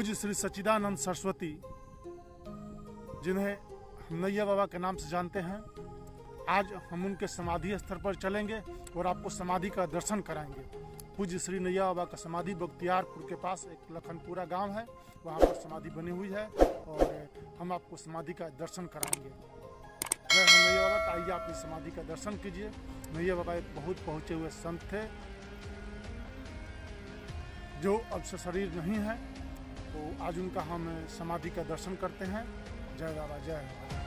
पूज्य श्री सच्चिदानंद सरस्वती, जिन्हें हम नैया बाबा के नाम से जानते हैं, आज हम उनके समाधि स्थल पर चलेंगे और आपको समाधि का दर्शन कराएंगे। पूज्य श्री नैया बाबा का समाधि बख्तियारपुर के पास एक लखनपुरा गांव है, वहां पर समाधि बनी हुई है और हम आपको समाधि का दर्शन कराएंगे। जय हो नैया बाबा। आइए आप इस समाधि का दर्शन कीजिए। नैया बाबा एक बहुत पहुंचे हुए संत थे जो अब से शरीर नहीं है, तो आज उनका हम समाधि का दर्शन करते हैं। जय बाबा, जय बाबा।